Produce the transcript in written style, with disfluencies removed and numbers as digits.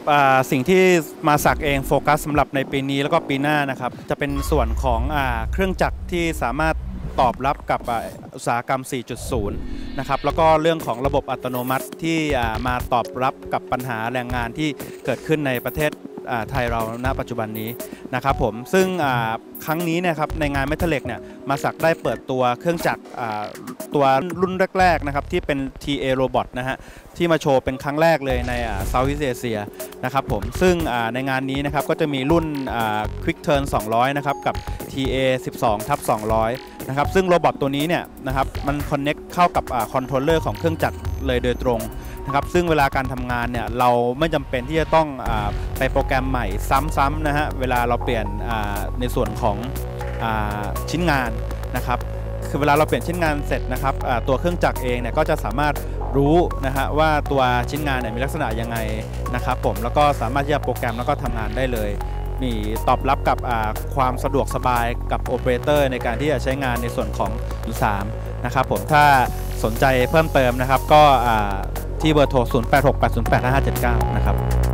สิ่งที่มาสักเองโฟกัสสำหรับในปีนี้แล้วก็ปีหน้านะครับจะเป็นส่วนของเครื่องจักรที่สามารถตอบรับกับอุตสาหกรรม 4.0 นะครับแล้วก็เรื่องของระบบอัตโนมัติที่มาตอบรับกับปัญหาแรงงานที่เกิดขึ้นในประเทศไทยเราณปัจจุบันนี้นะครับผมซึ่งครั้งนี้นะครับในงาน Metallex เนี่ยมาสักได้เปิดตัวเครื่องจักรตัวรุ่นแรกๆนะครับที่เป็น TA Robot นะฮะที่มาโชว์เป็นครั้งแรกเลยใน Southeast Asia นะครับผมซึ่งในงานนี้นะครับก็จะมีรุ่น Quick Turn 200 นะครับกับ TA 12/200 นะครับซึ่งโรบอทตัวนี้เนี่ยนะครับมัน Connect เข้ากับคอนโทรลเลอร์ของเครื่องจักรเลยโดยตรงนะครับซึ่งเวลาการทำงานเนี่ยเราไม่จำเป็นที่จะต้องไปโปรแกรมใหม่ซ้ำๆนะฮะเวลาเราเปลี่ยนในส่วนของชิ้นงานนะครับคือเวลาเราเปลี่ยนชิ้นงานเสร็จนะครับตัวเครื่องจักรเองเนี่ยก็จะสามารถรู้นะฮะว่าตัวชิ้นงานเนี่ยมีลักษณะยังไงนะครับผมแล้วก็สามารถที่จะโปรแกรมแล้วก็ทำงานได้เลยมีตอบรับกับความสะดวกสบายกับโอเปอเรเตอร์ในการที่จะใช้งานในส่วนของ03นะครับผมถ้าสนใจเพิ่มเติมนะครับก็ที่เบอร์โทร 0868085579 นะครับ